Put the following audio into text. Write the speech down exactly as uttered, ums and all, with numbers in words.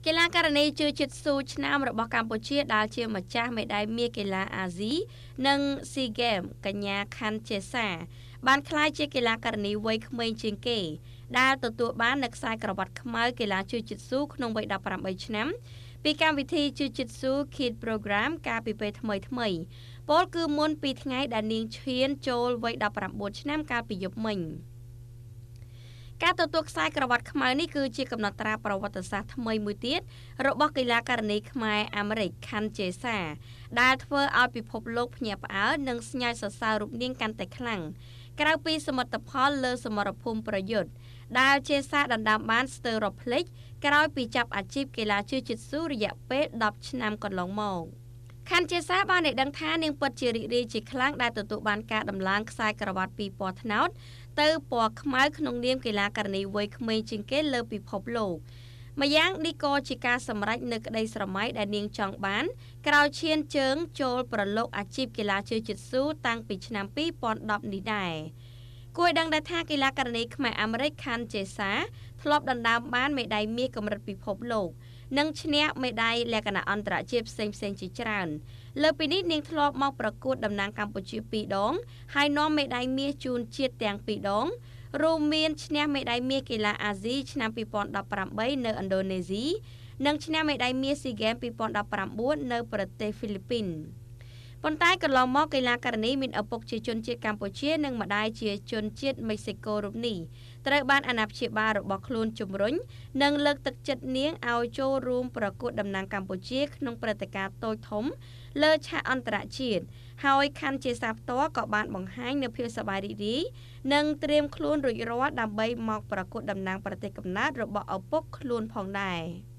កីឡាករនីជឿជាតិស៊ូឆ្នាំរបស់កម្ពុជាដែលជាម្ចាស់មេដាយមាសកីឡាអាស៊ីនិងស៊ីហ្គេមកញ្ញាខាន់ជេសាបានក្លាយជាកីឡាករនីវ័យក្មេងជាងគេដែលទទួលបាននូវខ្សែក្រវ៉ាត់ខ្មៅកីឡាជឿជាតិស៊ូក្នុងវ័យដប់ប្រាំបីឆ្នាំពីកម្មវិធីជឿជាតិស៊ូ Kids Program កាលពីពេលថ្មីថ្មីពលគឺមុនពីថ្ងៃដែលនាងឈានចូលវ័យដប់ប្រាំបួនឆ្នាំកាលពីយប់មិញការទទួលខ្សែក្រវ៉ាត់ខ្មៅនេះគឺជាកំណត់ត្រាប្រវត្តិសាស្ត្រថ្មីមួយទៀតរបស់កីឡាករនីខ្មែរអាមេរិកខាន់ជេសាដែលធ្វើឲ្យពិភពលោកភ្ញាក់ផ្អើលនិងស្ញើសរសើររូបនាងកាន់តែខ្លាំងក្រៅពីសមិទ្ធផលលើសមរភូមិប្រយុទ្ធដែលជេសាដណ្ដើមបានស្ទើររកភ្លេចក្រោយពីចាប់អាជីពកីឡាជឿជាតិស៊ូរយៈពេលដប់ឆ្នាំកន្លងមកខាន់ជេសាបានឲ្យដឹងថានាងពិតជារីករាយជាខ្លាំងដែលទទួលបានការដំឡើងខ្សែក្រវ៉ាត់ពីពណ៌ត្នោតទៅពណ៌ខ្មៅក្នុងនាមកីឡាករនីវ័យក្មេងជាងគេលើពិភពលោកម្យ៉ាងនេះក៏ជាការសម្រេចនៅក្តីស្រមៃដែលនាងចង់បានក្រោយឈានជើងចូលប្រឡូកអាជីពកីឡាជឿជាតិស៊ូតាំងពីឆ្នាំពីរពាន់ដប់នេះដែរគួរឲ្យដឹងដែរថាកីឡាករនីខ្មែរអាមេរិកខាន់ជេសាធ្លាប់ដណ្ដើមបានមេដាយមាសកម្រិតពិភពលោកនិងឈ្នះមេដាយលក្ខណៈអន្តរជាតិផ្សេងផ្សេងជាច្រើនលើពីនេះនាងធ្លាប់មកប្រកួតតំណាងកម្ពុជាពីរដងហើយនាំមេដាយមាសជូនជាតិទាំងពីរដងរួមមានឈ្នះមេដាយមាសកីឡាអាស៊ីឆ្នាំពីរពាន់ដប់ប្រាំបីនៅឥណ្ឌូនេស៊ីនិងឈ្នះមេដាយមាសស៊ីហ្គេមពីរពាន់ដប់ប្រាំបួននៅប្រទេសហ្វីលីពីនប៉ុន្តែកន្លងមកកីឡាករនីមានឪពុកជាជនជាតិកម្ពុជានិងម្ដាយជាជនជាតិមេក្ស៊ីកូរូបនេះត្រូវបានអាណាព្យាបាលរបស់ខ្លួនជំរុញនិងលើកទឹកចិត្តនាងឲ្យចូលរួមប្រកួតតំណាងកម្ពុជាក្នុងព្រឹត្តិការណ៍តូចធំលើឆាកអន្តរជាតិហើយខាន់ជេសាផ្ទាល់ក៏បានបង្ហាញនូវភាពសប្បាយរីករាយនិងត្រៀមខ្លួនរួចរាល់ដើម្បីមកប្រកួតតំណាងប្រទេសកំណើតរបស់ឪពុកខ្លួនផងដែរ